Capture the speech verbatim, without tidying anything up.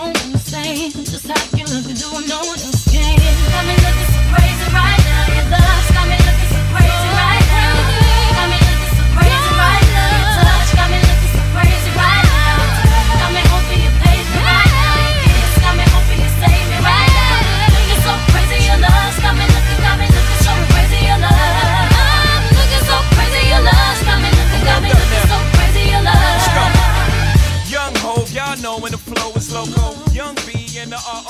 don't understand just how you look to do no one else can. Got me looking so crazy right now. Your love got me looking so crazy right now. Got me looking so crazy right now. Your touch got me looking so crazy right now. Got me hoping you page me right now. Your kiss got me hoping you save me right now. Looking so crazy, your love got me looking, got me looking so crazy, your love. I'm looking so crazy, your love got me looking, got me looking so crazy, your love. Young Hov, y'all know when the flow is loco. Young B in the R